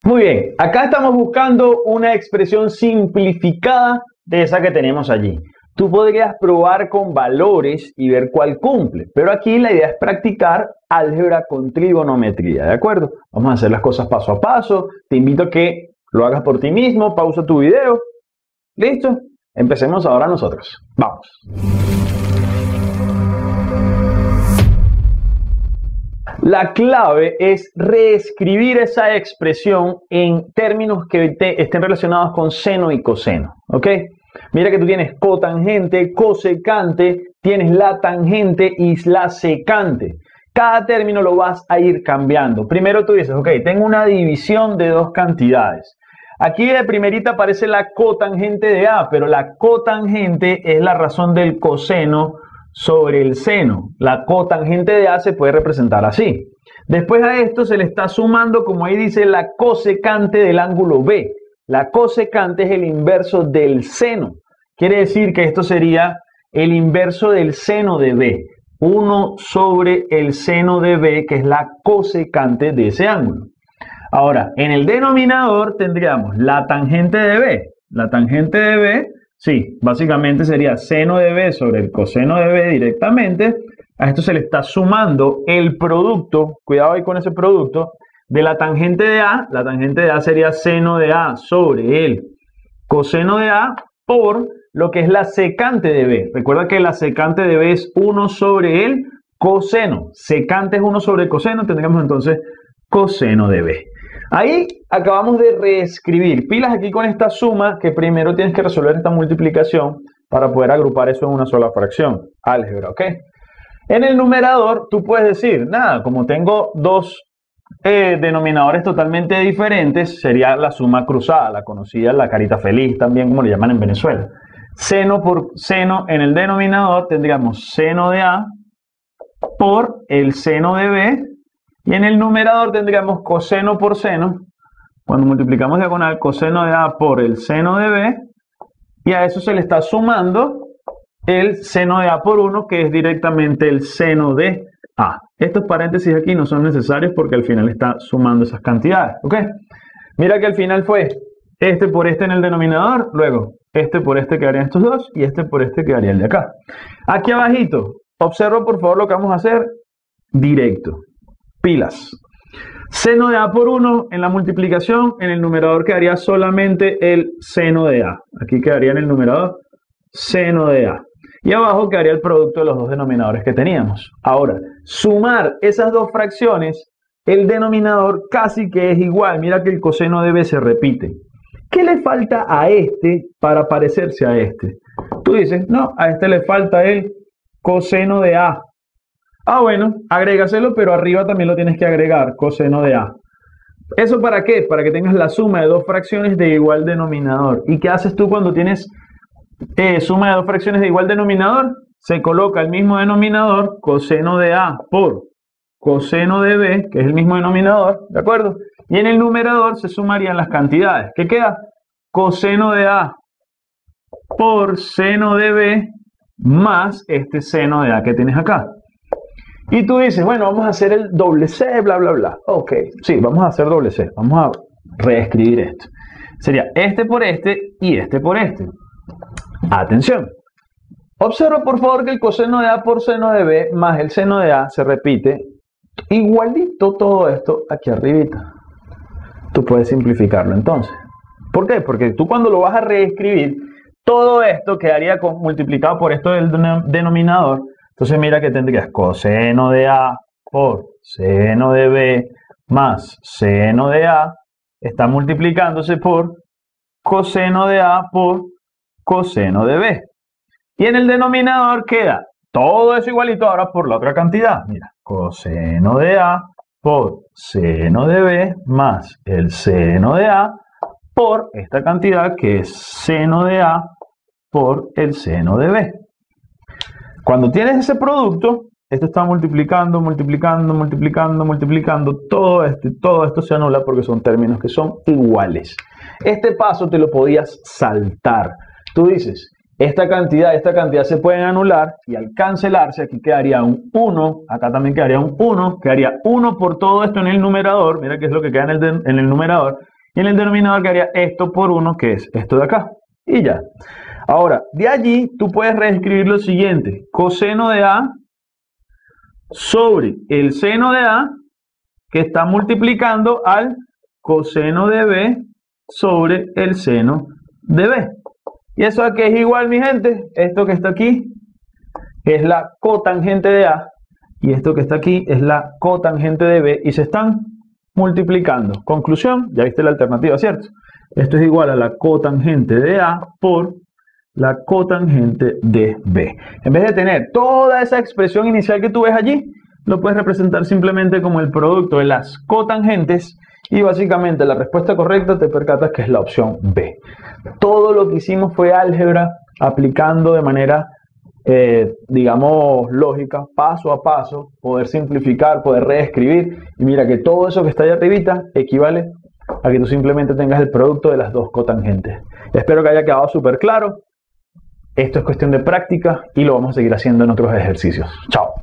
Muy bien, acá estamos buscando una expresión simplificada de esa que tenemos allí. Tú podrías probar con valores y ver cuál cumple, pero aquí la idea es practicar álgebra con trigonometría, ¿de acuerdo? Vamos a hacer las cosas paso a paso. Te invito a que lo hagas por ti mismo, pausa tu video. ¿Listo? Empecemos ahora nosotros. Vamos. La clave es reescribir esa expresión en términos que estén relacionados con seno y coseno, ¿ok? Mira que tú tienes cotangente, cosecante, tienes la tangente y la secante. Cada término lo vas a ir cambiando. Primero tú dices, ok, tengo una división de dos cantidades. Aquí de primerita aparece la cotangente de A, pero la cotangente es la razón del coseno sobre el seno. La cotangente de A se puede representar así. Después a esto se le está sumando, como ahí dice, la cosecante del ángulo B. La cosecante es el inverso del seno. Quiere decir que esto sería el inverso del seno de B. 1 sobre el seno de B, que es la cosecante de ese ángulo. Ahora, en el denominador tendríamos la tangente de B. La tangente de B, sí, básicamente sería seno de B sobre el coseno de B directamente. A esto se le está sumando el producto, cuidado ahí con ese producto, de la tangente de A. La tangente de A sería seno de A sobre el coseno de A por lo que es la secante de B. Recuerda que la secante de B es 1 sobre el coseno. Secante es 1 sobre el coseno, tendríamos entonces coseno de B. Ahí acabamos de reescribir. Pilas aquí con esta suma, que primero tienes que resolver esta multiplicación para poder agrupar eso en una sola fracción. Álgebra, ¿ok? En el numerador tú puedes decir, nada, como tengo dos denominadores totalmente diferentes, sería la suma cruzada, la conocida, la carita feliz también, como le llaman en Venezuela. Seno por seno en el denominador tendríamos seno de A por el seno de B. Y en el numerador tendríamos coseno por seno. Cuando multiplicamos diagonal, coseno de A por el seno de B. Y a eso se le está sumando el seno de A por 1, que es directamente el seno de A. Estos paréntesis aquí no son necesarios porque al final está sumando esas cantidades, ¿ok? Mira que al final fue este por este en el denominador, luego este por este quedarían estos dos y este por este quedaría el de acá. Aquí abajito, observa por favor lo que vamos a hacer directo. Pilas. Seno de A por 1 en la multiplicación, en el numerador quedaría solamente el seno de A. Aquí quedaría en el numerador seno de A. Y abajo quedaría el producto de los dos denominadores que teníamos. Ahora, sumar esas dos fracciones, el denominador casi que es igual. Mira que el coseno de B se repite. ¿Qué le falta a este para parecerse a este? Tú dices, no, a este le falta el coseno de A. Ah, bueno, agrégaselo, pero arriba también lo tienes que agregar, coseno de A. ¿Eso para qué? Para que tengas la suma de dos fracciones de igual denominador. ¿Y qué haces tú cuando tienes suma de dos fracciones de igual denominador? Se coloca el mismo denominador, coseno de A por coseno de B, que es el mismo denominador, ¿de acuerdo? Y en el numerador se sumarían las cantidades. ¿Qué queda? Coseno de A por seno de B más este seno de A que tienes acá. Y tú dices, bueno, vamos a hacer el doble C, bla, bla, bla. Ok, sí, vamos a hacer doble C. Vamos a reescribir esto. Sería este por este y este por este. Atención. Observa por favor que el coseno de A por seno de B más el seno de A se repite igualito todo esto aquí arribita. Tú puedes simplificarlo entonces. ¿Por qué? Porque tú cuando lo vas a reescribir, todo esto quedaría multiplicado por esto del denominador. Entonces mira que tendrías coseno de A por seno de B más seno de A. Está multiplicándose por coseno de A por coseno de B. Y en el denominador queda todo eso igualito ahora por la otra cantidad. Mira, coseno de A por seno de B más el seno de A por esta cantidad que es seno de A por el seno de B. Cuando tienes ese producto, esto está multiplicando, multiplicando, multiplicando, multiplicando. Todo esto se anula porque son términos que son iguales. Este paso te lo podías saltar. Tú dices, esta cantidad se pueden anular y al cancelarse aquí quedaría un 1, acá también quedaría un 1, quedaría 1 por todo esto en el numerador. Mira qué es lo que queda en el numerador. Y en el denominador quedaría esto por 1, que es esto de acá. Y ya. Ahora, de allí tú puedes reescribir lo siguiente. Coseno de A sobre el seno de A, que está multiplicando al coseno de B sobre el seno de B. ¿Y eso aquí es igual, mi gente? Esto que está aquí es la cotangente de A y esto que está aquí es la cotangente de B y se están multiplicando. Conclusión, ya viste la alternativa, ¿cierto? Esto es igual a la cotangente de A por la cotangente de B. En vez de tener toda esa expresión inicial que tú ves allí, lo puedes representar simplemente como el producto de las cotangentes y básicamente la respuesta correcta te percatas que es la opción B. Todo lo que hicimos fue álgebra aplicando de manera, digamos, lógica, paso a paso, poder simplificar, poder reescribir. Y mira que todo eso que está ahí arribita equivale a que tú simplemente tengas el producto de las dos cotangentes. Espero que haya quedado súper claro. Esto es cuestión de práctica y lo vamos a seguir haciendo en otros ejercicios. Chao.